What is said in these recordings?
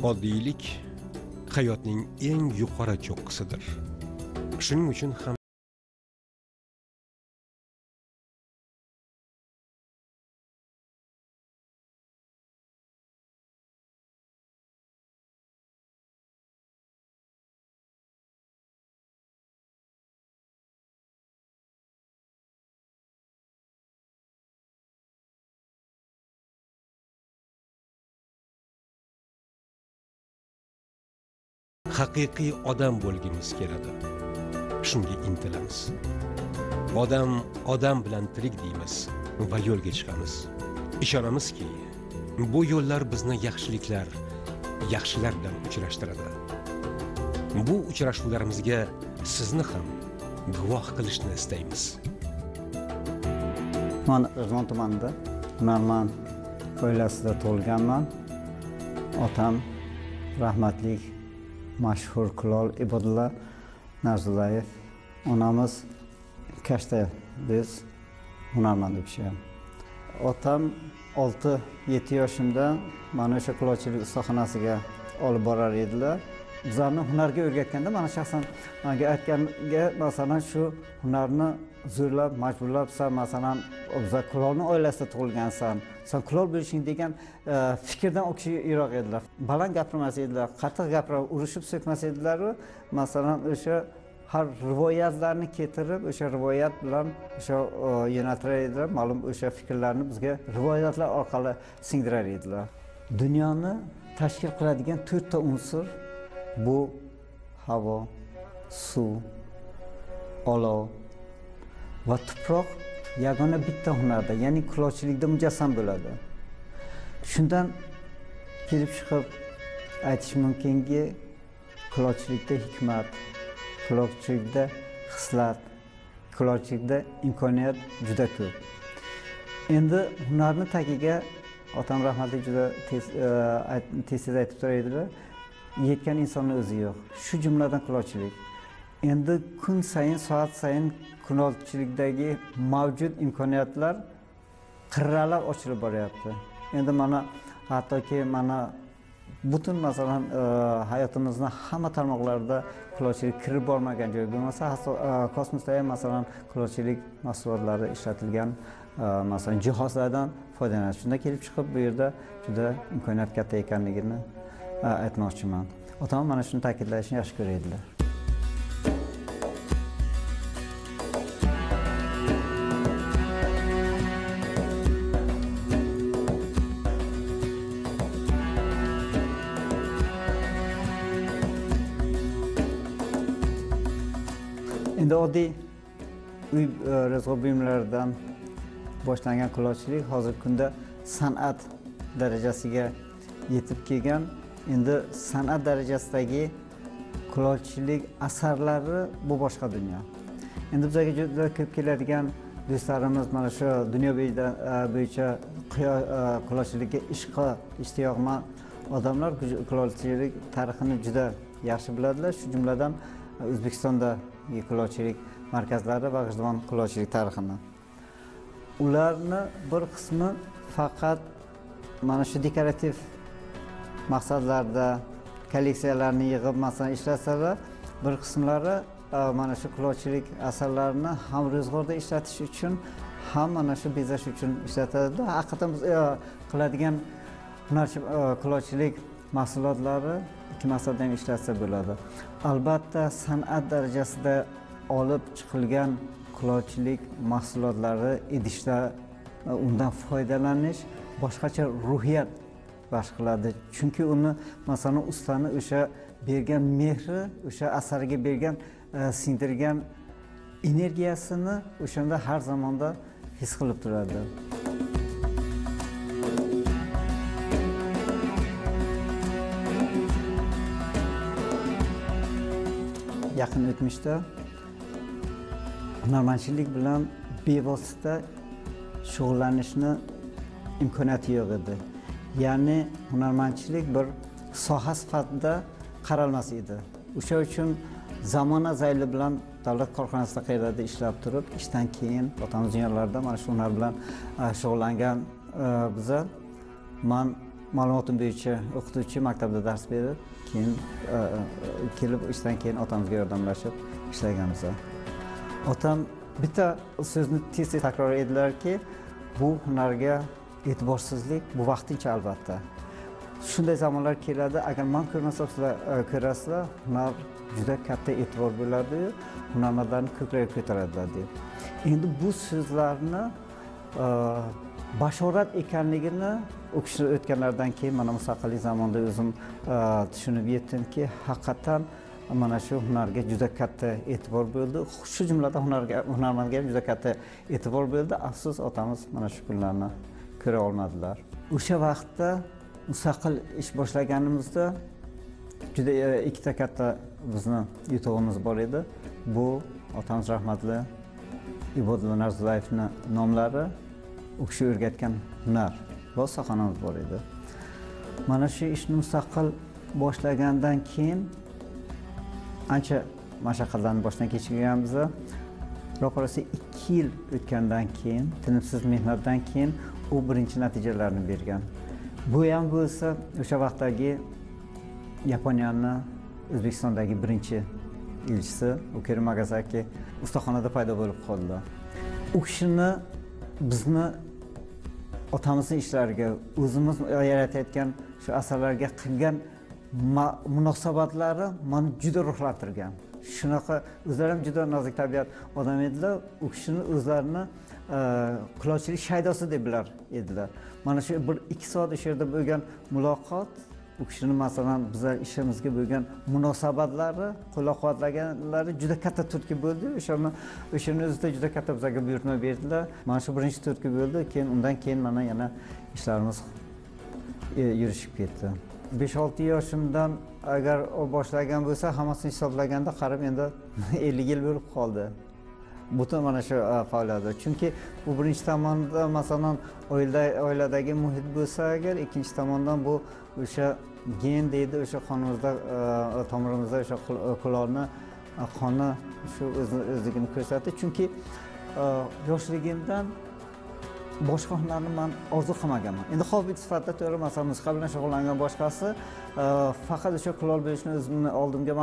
Oddiylik hayotning eng yuqori cho'qqisidir. Shuning uchun ham haqiqiy odam bo'lgimiz keladi. Shunga intilamiz. Odam bilan tirik deymiz va yo'lga chiqamiz. Ishonamizki, bu yo'llar bizni yaxshilar bilan uchrashtiradi. Bu uchrashuvlarimizga sizni ham guvoh qilishni istaymiz. Men G'izmon tumanida hunarmand oilasida tug'ilganman. Otam rahmatli mashhur kulol Ibodulla Narzullayev, onamiz Kashta biz hunarmand kishi. Otam 6-7 yoshimda mana o'sha kulolchilik ustaxonasiga olib borar edilar. Bizlarni hunarga o'rgatganda mana shaxsan menga aytganga, masalan, shu hunarni zo'rlab, majburlab, sen masalan, o'zga kulolning oilasida tug'ilgansan, sen kulol bo'lishing degan fikrdan o'kishi yiroq edilar. Baland gapirmas edilar, qattiq gapirib, urushib so'kmas edilar. Masalan, o'sha har rivoyatlarni keltirib, o'sha rivoyat bilan o'sha yo'naltirar edilar. Ma'lum o'sha fikrlarni bizga rivoyatlar orqali singdirar edilar. Dunyoni tashkil qiladigan 4 ta unsur bu havo, suv, olov va tuproq yagona bitta hunarda, ya'ni kulolchilikda mujassam bo'ladi. Shundan kelib chiqib aytish mumkinki, kulolchilikda hikmat, kulolchilikda xislat, kulolchilikda imkoniyat juda ko'p. Endi hunarni tagiga otam rahmatli juda tez aytib turardilar. Yetgan insonning o'zi yo'q. Shu jumladan kulolchilik. Endi kun sayin, soat sayin kulolchilikdagi mavjud imkoniyatlar qirralar ochilib boryapti. Endi mana hattoki mana butun masalan hayotimizning hamma tarmoqlarida kulolchilik kirib bormagan joy bo'lmasa, kosmosda ham masalan kulolchilik mahsulotlari ishlatilgan masalan jihozlardan foydalanish. Shundan kelib chiqib bu yerda juda imkoniyat katta ekanligini aytmoqchiman. Otam mana shuni ta'kidlashni yaxshi ko'radilar. Endi oddiy uy rizq buyumlaridan boshlangan kulolchilik hozirgi kunda san'at darajasiga yetib kelgan. Endi san'at darajasidagi kulolchilik asarlari bu boshqa dunyo. Endi bizga juda ko'p keladigan do'stlarimiz mana shu dunyo bo'yicha kulolchilikka ishtiyoqmand odamlar kulolchilik tarixini juda yaxshi biladilar. Shu jumladan O'zbekistonda kulolchilik markazlari va G'ijduvon kulolchilik tarixini. Ularni bir qismi faqat mana shu dekorativ maqsadlarda kolleksiyalarni yig'ib masalan ishlasalar, bir qismlari mana shu kulolchilik asarlarini ham ro'zg'orda ishlatish uchun, ham mana shu bezash uchun ishlatadi. Haqiqatan biz qiladigan kulolchilik mahsulotlari ikki maqsadda ham ishlatsa bo'ladi. Albatta san'at darajasida olib chiqilgan kulolchilik mahsulotlari idishda undan foydalanish boshqacha ruhiyat baxt qiladi. Chunki uni masalan ustani o'sha bergan mehri, o'sha asariga bergan singdirgan energiyasini o'shanda har zamonda his qilib turadi. Yaqin o'tmishda hunarmandchilik bilan bevosita shug'ullanishni imkoniyati yo'q edi. Ya'ni hunarmandchilik bir soha sifatida qaralmas edi. O'sha uchun zamona zayli bilan davlat korxonasida qayerda ishlab turib, ishdan keyin otamiz yillarda mana shu hunar bilan shug'ullangan biza men ma'lumotim bo'yicha o'qituvchi maktabda dars berib, keyin kelib ishdan keyin otamizga yordamlashib ishlaganmiz. Otam bitta so'zni tez-tez takror edilarki, bu hunarga e'tiborsizlik bu vaqtincha albatta. Shunday zamonlar keladi, agar men ko'rmasam sizlar ko'rasizlar, hunar juda katta e'tibor bo'ladi, hunarmandlarni ko'kragiga ko'taradilar deb. Endi bu so'zlarni bashorat ekanligini o'qishni o'tganlardan keyin mana mustaqillik zamonida o'zim tushunib yetdimki, haqiqatan mana shu hunarga juda katta e'tibor bo'ldi. Shu jumladan hunarmandga ham juda katta e'tibor bo'ldi. Afsus, otamiz mana shu kunlarni ko'ra olmadilar. O'sha vaqtda mustaqil ish boshlaganimizda juda ikkita katta bizni yutug'imiz bor edi. Bu otamiz rahmatli Ibodulla Narzulayevning nomlari, u kishi o'rgatgan hunar va ustaxonamiz bor edi. Mana shu ishni mustaqil boshlagandan keyin ancha mashaqqatlarni boshdan kechirganmiz. Ro'parasi 2 yil o'tgandan keyin, tinimsiz mehnatdan keyin u birinchi natijalarni bergan. Bu ham bo'lsa o'sha vaqtdagi Yaponiyaning O'zbekistondagi birinchi elchisi Ukeri Magasaki ustaxonada paydo bo'lib qoldi. U kishini bizni otamizning ishlariga, o'zimiz yaratayotgan shu asarlarga qilgan munosabatlari meni juda ruhlantirgan. Shunaqa o'zlari ham juda nozik tabiat odam edilar. U kishini o'zlarini kulolchilik shaydosi deb bilar edilar. Mana shu 1-2 soat o'sha yerda bo'lgan muloqot, u kishini masalan bizlar ishimizga bo'lgan munosabatlari, qo'llab-quvvatlaganlari juda katta turtki bo'ldi. O'shani o'zida juda katta bizga buyurtma berdilar. Mana shu birinchi turtki bo'ldi. Keyin undan keyin mana yana ishlarimiz yurishib ketdi. 5-6 yoshimdan agar boshlagan bo'lsa, hammasini hisoblaganda qarab endi 50 yil bo'lib qoldi. Butun mana shu faoliyatda. Chunki bu birinchi tomonda masalan oiladagi muhit bo'lsa agar, ikkinchi tomondan bu o'sha gen deydi, o'sha qonimizda, tomirimizda o'sha kulolni qoni shu o'zligini ko'rsatdi. Chunki yoshligimdan boshqa hunarni men orzu qilmaganman. Endi hobbit sifatida to'g'ri, masalan, musiqa bilan shug'ullangan boshqasi faqat o'sha kulol bo'lishni o'zimni oldimga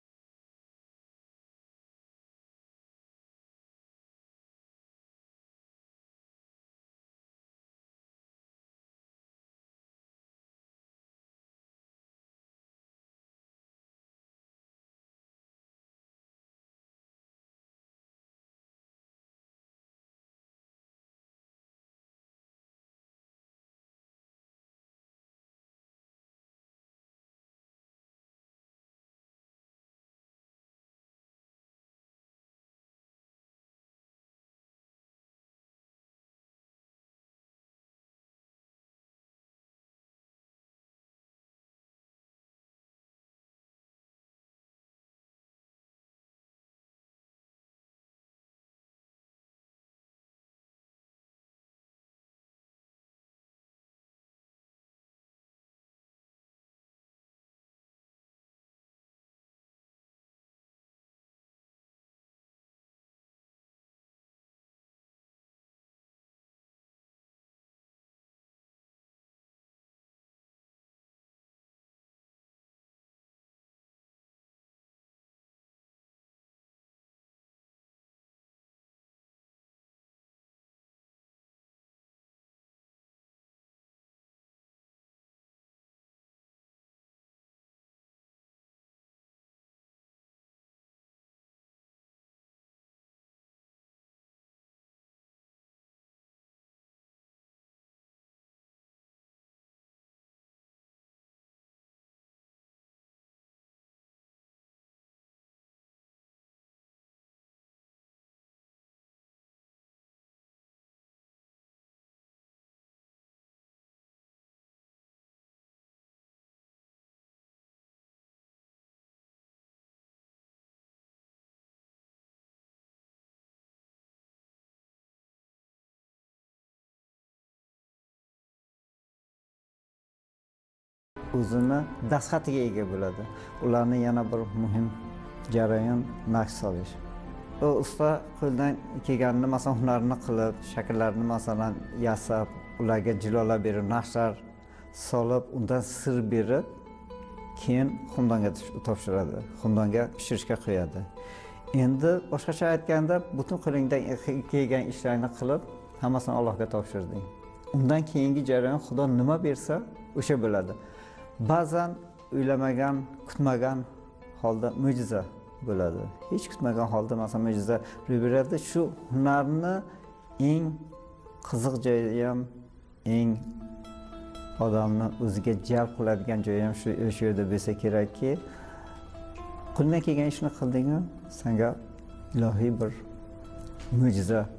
o'zini dastxatiga ega bo'ladi. Ularni yana bir muhim jarayon naqsh solish. O usta qo'ldan kelganini, masalan, hunarni qilib, shakllarni masalan yasab, ularga jilolab berib, naqshlar solib, undan sir berib, keyin xumdonga topshiradi. Xumdonga pishirishga qo'yadi. Endi boshqacha aytganda, butun qo'lingdan kelgan ishlarni qilib, hammasini Allohga topshirding. Undan keyingi jarayon Xudo nima bersa, o'sha bo'ladi. Ba'zan o'ylamagan, kutmagan holda mo'jiza bo'ladi. Hech kutmagan holda masalan mo'jiza ro'y beradi. Shu hunarni eng qiziq joyi ham, eng odamni o'ziga jalb qiladigan joyi ham shu yerda bo'lsa kerakki, qo'ldan kelgan ishni qilding-ku, senga ilohiy bir mo'jiza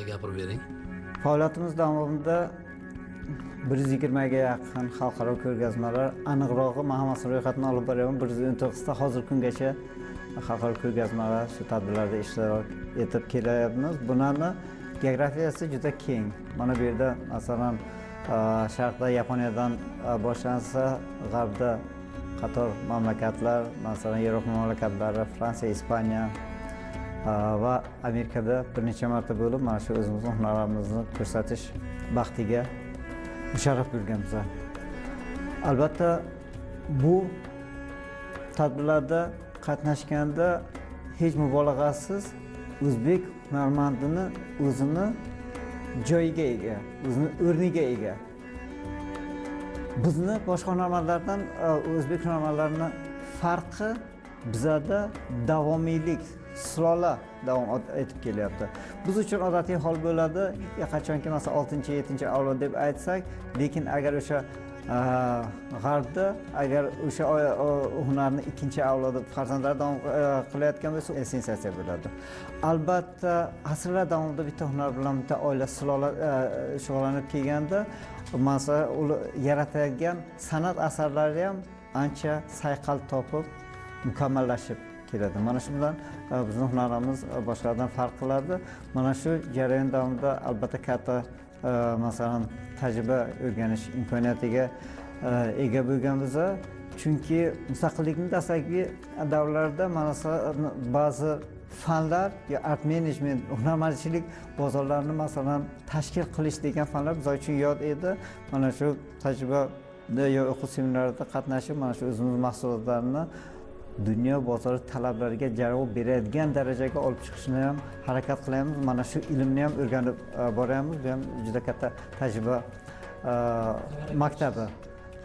haqida gapirib bering. Faoliyatimiz davomida 120 ga yaqin xalqaro ko'rgazmalar, aniqrog'i men hammasini ro'yxatini olib boryapman. 119 ta hozir kungacha xalqaro ko'rgazmalar shu tadbirlarda ishtirok etib kelyapmiz. Bularni geografiyasi juda keng. Mana bu yerda masalan sharqda Yaponiyadan boshlansa, g'arbda qator mamlakatlar, masalan Yevropa mamlakatlari, Fransiya, Ispaniya va Amerikada bir necha marta bo'lib, mana shu o'zimizning hunarlarimizni ko'rsatish baxtiga musharraf bo'lganmiz. Albatta bu tadbirlarda qatnashganda hech mubolag'asiz o'zbek hunarmandini o'zini joyiga ega, o'zini o'rniga ega. Bizni boshqa hunarmandlardan o'zbek hunarmandlarini farqi bizada davomiylik, sulola davom etib kelyapti. Biz uchun odatiy hol bo'ladi, qachonki masalan 6-7 avlod deb aytsak, lekin agar o'sha g'arbda agar o'sha hunarni 2-avlodi farzandlar davom qilayotgan bo'lsa, sensatsiya bo'ladi. Albatta, asrlar davomida bitta hunar bilan bitta oila sulola shug'ullanib kelganda, masalan, ular yaratgan san'at asarlari ham ancha sayqal topib, mukammallashib keladi. Mana shu bilan bizning hunarimiz boshqalardan farq qiladi. Mana shu jarayon davomida albatta katta masalan tajriba o'rganish imkoniyatiga ega bo'lganmiz. Chunki mustaqillikning dastlabki davrlarida mana ba'zi fanlar, art management, hunarmandchilik bozorlarini masalan tashkil qilish degan fanlar biz uchun yod edi. Mana shu tajribada yo o'quv seminarlarida qatnashib, mana shu o'zimiz mahsulotlarini dunyo bozori talablariga javob beradigan darajaga olib chiqishni ham harakat qilyapmiz. Mana shu ilmni ham o'rganib boryapmiz. Bu ham juda katta tajriba maktabi.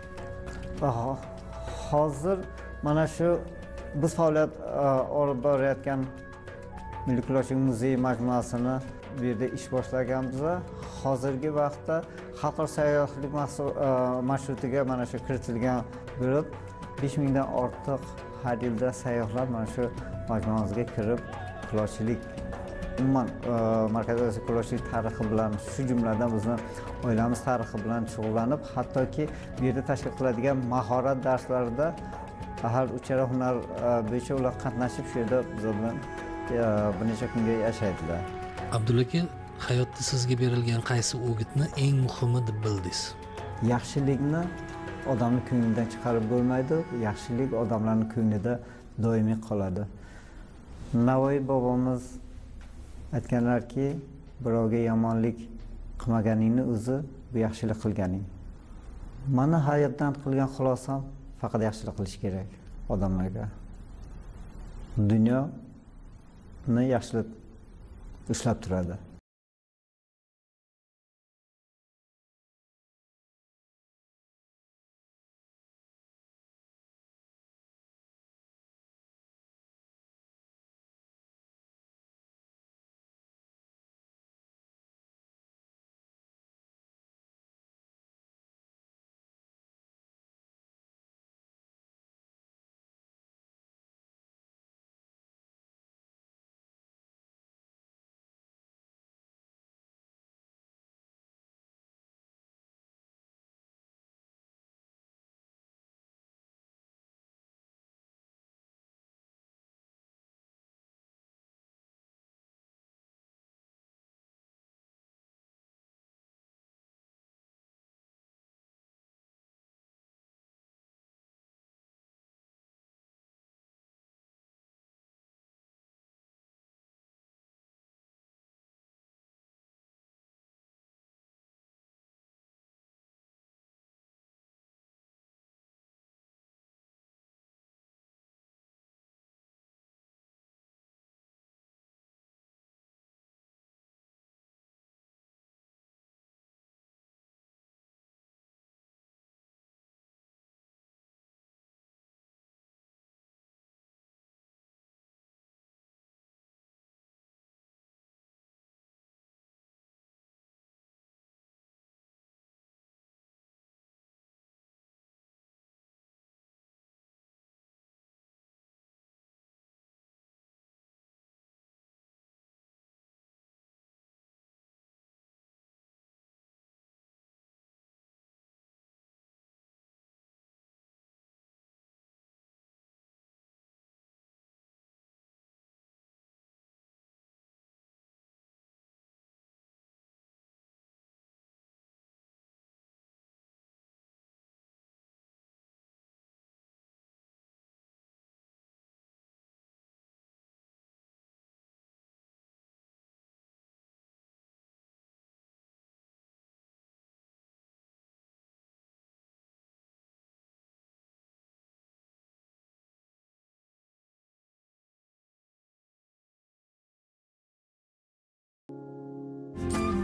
Hozir mana shu biz faoliyat olib borayotgan Milliy quloqchinlik muzeyi majmuasini bu yerda ish boshlaganmiz. Hozirgi vaqtda xalqaro sayyohlik marshrutiga mana shu kiritilgan bo'lib, 5000 dan ortiq har yilda sayyohlar mana shu majmuamizga kirib, quloqchilik umuman Markaziy Osiyo quloqchilik tarixi bilan, shu jumladan bizni oilamiz tarixi bilan shug'ullanib, hattoki bu yerda tashkil qiladigan mahorat darslarida har uchala hunar bo'yicha ular qatnashib, shu yerda biz bilan bir necha kunga yashaydilar. Abdulla aka, hayotda sizga berilgan qaysi o'gitni eng muhimi deb bildingiz? Yaxshilikni odamni ko'nglidan chiqarib bo'lmaydi. Yaxshilik odamlarning ko'nglida doimiy qoladi. Navoiy bobomiz aytganlarki, birovga yomonlik qilmaganingni o'zi bu yaxshilik qilganing. Mana hayotdan qilgan xulosam faqat yaxshilik qilish kerak odamlarga. Dunyoni yaxshilik ushlab turadi.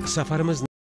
safarimiz